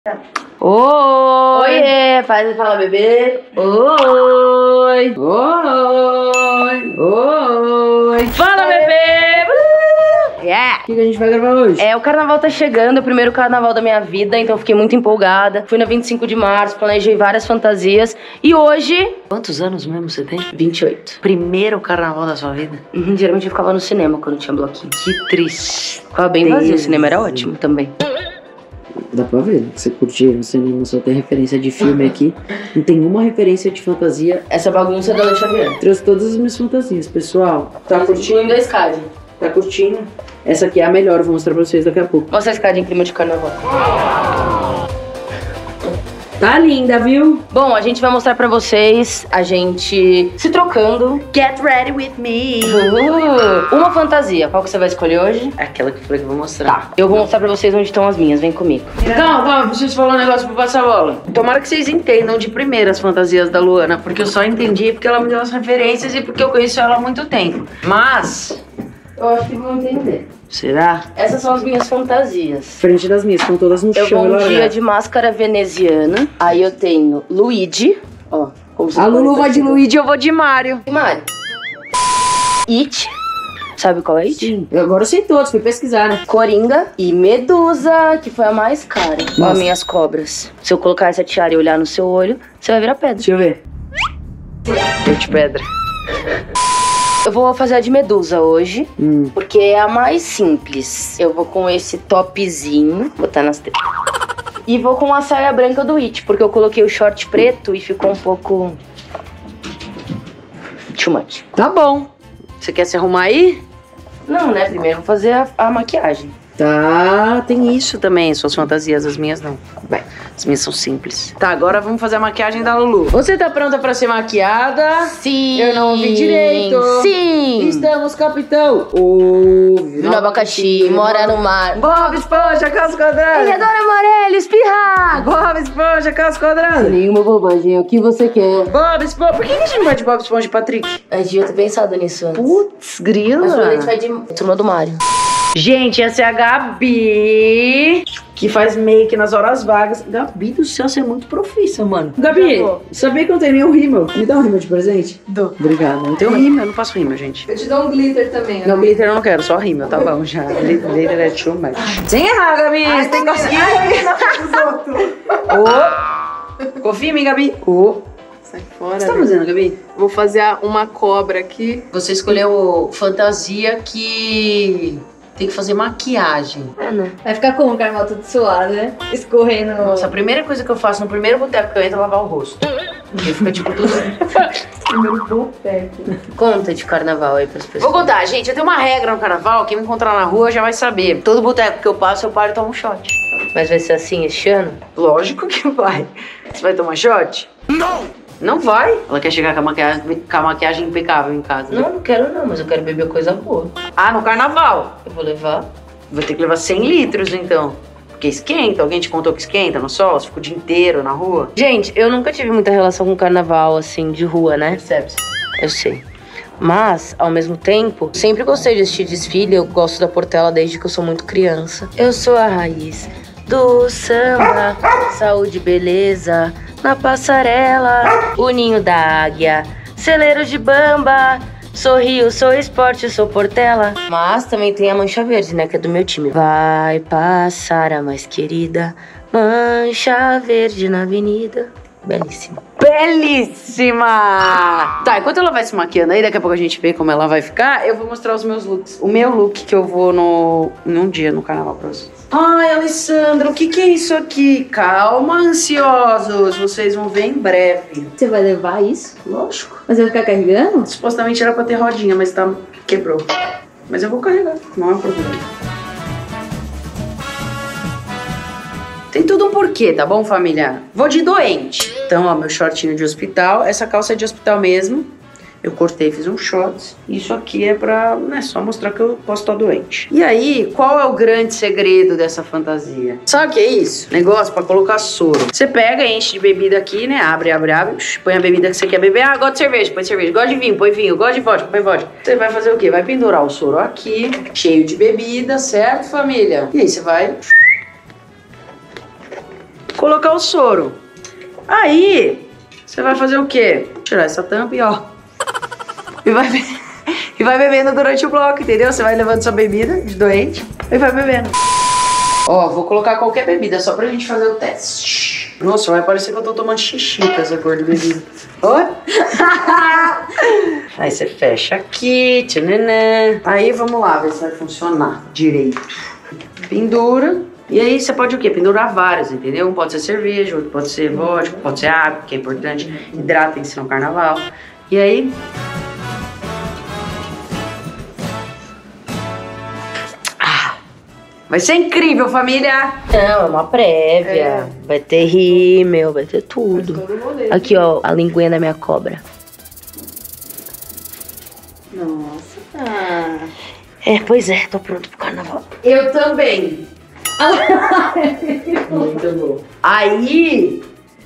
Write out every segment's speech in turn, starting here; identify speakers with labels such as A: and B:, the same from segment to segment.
A: Oi!
B: Oiê! Fala, bebê!
A: Oi! Oi! Oi! Fala, bebê!
B: Yeah!
A: O que a gente vai gravar hoje?
B: O carnaval tá chegando, é o primeiro carnaval da minha vida, então eu fiquei muito empolgada. Fui na 25 de março, planejei várias fantasias. E hoje...
A: Quantos anos mesmo você tem?
B: 28.
A: Primeiro carnaval da sua vida?
B: Geralmente eu ficava no cinema quando tinha bloquinho.
A: Que triste.
B: Ficava bem vazio, o cinema era ótimo também.
A: Dá pra ver que você curtiu no cinema, só tem referência de filme aqui. Não tem uma referência de fantasia.
B: Essa bagunça é da Lei Xavier.
A: Trouxe todas as minhas fantasias, pessoal.
B: Tá curtindo em 2K.
A: Tá curtindo? Essa aqui é a melhor, eu vou mostrar pra vocês daqui a pouco.
B: Mostra a escada em clima de carnaval.
A: Tá linda, viu?
B: Bom, a gente vai mostrar pra vocês a gente se trocando.
A: Get ready with me.
B: Uma fantasia. Qual que você vai escolher hoje?
A: Aquela que eu falei que eu vou mostrar.
B: Tá. Eu vou mostrar pra vocês onde estão as minhas. Vem comigo.
A: Calma, preciso falar um negócio pra passar a bola. Tomara que vocês entendam de primeira as fantasias da Luana, porque eu só entendi porque ela me deu as referências e porque eu conheço ela há muito tempo. Mas...
B: eu acho que vão entender.
A: será?
B: Essas são as minhas fantasias.
A: Frente das minhas, estão todas no
B: Eu
A: chão.
B: vou um dia de máscara veneziana. Aí eu tenho Luigi. Ó.
A: A Lulu vai de Luigi, eu vou de Mario.
B: Mario. It. Sabe qual é It?
A: Sim. Eu agora sei todos, fui pesquisar, né?
B: Coringa e Medusa, que foi a mais cara. Ó, as minhas cobras. Se eu colocar essa tiara e olhar no seu olho, você vai virar pedra.
A: Deixa eu ver. Eu de pedra.
B: Eu vou fazer a de Medusa hoje, porque é a mais simples. Eu vou com esse topzinho, botar nas tetas. E vou com a saia branca do It, porque eu coloquei o short preto e ficou um pouco... too much.
A: Tá bom. Você quer se arrumar aí?
B: Não, né? Primeiro eu vou fazer a maquiagem.
A: Tá, tem isso também, suas fantasias, as minhas não. Bem, as minhas são simples. Tá, agora vamos fazer a maquiagem da Lulu. Você tá pronta pra ser maquiada?
B: Sim!
A: Eu não ouvi direito.
B: Sim!
A: Estamos, capitão. Ouve
B: No abacaxi, mora no mar.
A: Bob Esponja, calça quadrada.
B: Ele adora amarelo, espirrar!
A: Bob Esponja, calça quadrada.
B: Nenhuma bobagem, o que você quer?
A: Bob Esponja. Por que a gente não vai de Bob Esponja e Patrick?
B: A gente devia ter pensado nisso antes.
A: Putz, grila.
B: Mas a gente vai de turma do Mario.
A: Gente, essa é a Gabi, que faz make nas horas vagas. Gabi do céu, você é muito profissa, mano. Gabi, sabia que eu tenho nenhum rímel? Me dá um rímel de presente?
C: Dou.
A: Obrigada. Não tenho rímel, eu não faço rímel, gente.
C: Eu te dou um glitter também.
A: Não, glitter eu não quero, só rímel, tá bom já. Glitter é too much. Sem errar, Gabi, você tem que conseguir. Confia em mim, Gabi.
C: Sai fora.
A: O que você tá fazendo, Gabi?
C: Vou fazer uma cobra aqui.
A: Você escolheu fantasia que tem que fazer maquiagem.
C: Vai ficar como o carnaval tudo suado, né? Escorrendo.
A: Nossa, a primeira coisa que eu faço no primeiro boteco que eu entro é lavar o rosto. Porque fica tipo tudo...
C: Primeiro boteco.
B: Conta de carnaval aí pras pessoas.
A: Vou contar, gente, eu tenho uma regra no carnaval, quem me encontrar na rua já vai saber. Todo boteco que eu passo, eu paro e tomo um shot.
B: Mas vai ser assim este ano?
A: Lógico que vai. Você vai tomar shot? Não! Não vai. Ela quer chegar com a maquiagem impecável em casa.
B: Não, não quero não, mas eu quero beber coisa boa.
A: Ah, no carnaval.
B: Eu vou levar.
A: Vou ter que levar 100 litros, então. Porque esquenta. Alguém te contou que esquenta no sol? Você fica o dia inteiro na rua?
B: Gente, eu nunca tive muita relação com carnaval, assim, de rua, né?
A: Percebe-se.
B: Eu sei. Mas, ao mesmo tempo, sempre gostei de assistir desfile. Eu gosto da Portela desde que eu sou muito criança. Eu sou a raiz do samba, saúde e beleza na passarela, o ninho da águia, celeiro de bamba, sou Rio, sou esporte, sou Portela. Mas também tem a Mancha Verde, né, que é do meu time. Vai passar a mais querida Mancha Verde na avenida. Belíssima.
A: Belíssima! Tá, enquanto ela vai se maquiando aí, daqui a pouco a gente vê como ela vai ficar, eu vou mostrar os meus looks. O meu look que eu vou em um dia no carnaval pra vocês. Ai, Alessandra, o que é isso aqui? Calma, ansiosos, vocês vão ver em breve.
C: Você vai levar isso?
A: Lógico.
C: Mas vai ficar carregando?
A: Supostamente era pra ter rodinha, mas quebrou. Mas eu vou carregar, não é um problema. Tem tudo um porquê, tá bom, família? Vou de doente. Então, ó, meu shortinho de hospital. Essa calça é de hospital mesmo. Eu cortei, fiz um shorts. Isso aqui é pra, né, só mostrar que eu posso estar doente. E aí, qual é o grande segredo dessa fantasia? Sabe o que é isso? Negócio pra colocar soro. Você pega, enche de bebida aqui, né? Abre, põe a bebida que você quer beber. Ah, gosto de cerveja, põe cerveja. Gosto de vinho, põe vinho. Gosto de vodka, põe vodka. Você vai fazer o quê? Vai pendurar o soro aqui, cheio de bebida, certo, família? E aí você vai... colocar o soro. Aí, você vai fazer o quê? Tirar essa tampa e ó. E vai bebendo durante o bloco, entendeu? Você vai levando sua bebida de doente e vai bebendo. Ó, vou colocar qualquer bebida só pra gente fazer o teste. Nossa, vai parecer que eu tô tomando xixi com essa cor de bebida. Oi? Aí você fecha aqui, tchananã. Aí vamos lá, ver se vai funcionar direito. Pendura. E aí você pode o quê? Pendurar vários, entendeu? Um pode ser cerveja, outro pode ser vodka, pode ser água, que é importante. Hidratem-se no carnaval. E aí... Vai ser incrível, família!
B: Não, é uma prévia. Vai ter rímel, vai ter tudo. Aqui, ó, a linguinha da minha cobra.
C: Nossa.
B: Pois é, tô pronto pro carnaval.
A: Eu também. Muito bom. Aí...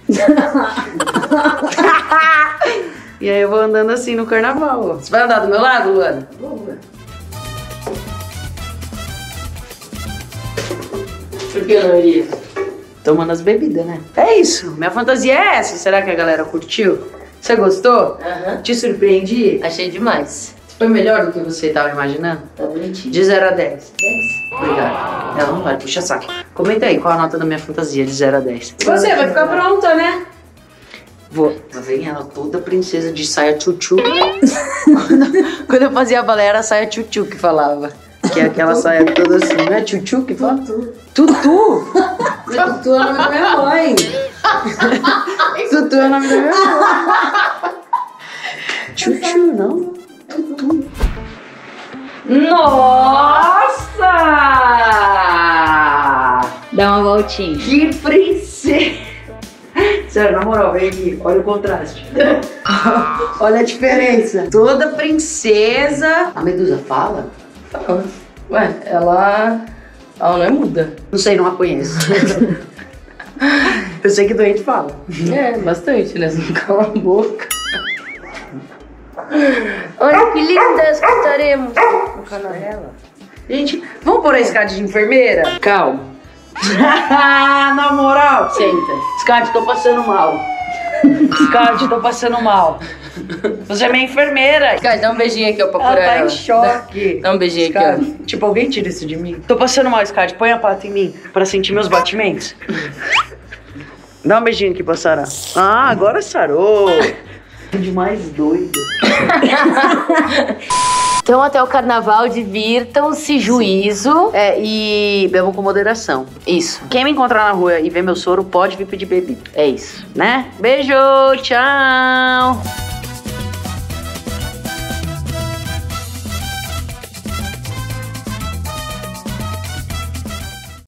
A: E aí eu vou andando assim no carnaval. Você vai andar do meu lado, Luana? Vou. Por que não iria? Tomando as bebidas, né? É isso. Minha fantasia é essa. Será que a galera curtiu? Você gostou? Te surpreendi?
B: Achei demais.
A: Foi melhor do que você estava imaginando?
B: Tá bonitinho.
A: De 0 a 10.
B: 10.
A: Obrigada. Ela não vai, puxa saco. Comenta aí qual a nota da minha fantasia de 0 a 10.
C: E você vai ficar pronta, né?
A: Vou. Vem ela toda princesa de saia tchutchu. Quando eu fazia balé era saia tchutchu que falava. Que é aquela saia toda assim, não é tchutchu que fala? Tutu. Tutu?
C: Tutu é o nome da minha mãe.
A: Tutu é o nome da minha mãe. Tchutchu, não? Tutu.
C: Nossa! Dá uma voltinha.
A: Que princesa! Sério, na moral, vem aqui, olha o contraste. Olha a diferença. Toda princesa. A Medusa fala?
B: Fala. Ué, ela não é muda.
A: Não sei, não a conheço. Eu sei que doente fala.
B: Bastante, né? Não cala a boca. Olha que lindas que estaremos no canal.
A: Gente, vamos pôr a escada de enfermeira? Calma. Na moral.
B: Senta.
A: Scott, tô passando mal. Scott, tô passando mal. Você é minha enfermeira.
B: Scott, dá um beijinho aqui, ó, pra curar
A: Ela tá
B: ela.
A: em choque.
B: Dá um beijinho
A: Scott,
B: aqui,
A: tipo, alguém tira isso de mim. Tô passando mal, Scott. Põe a pata em mim pra sentir meus batimentos. Dá um beijinho aqui pra sarar. Ah, agora sarou. Demais doido.
B: Então, até o carnaval, divirtam-se, juízo.
A: E bebam com moderação.
B: Isso,
A: Quem me encontrar na rua e ver meu soro pode vir pedir bebida.
B: é isso.
A: Né? Beijo, tchau.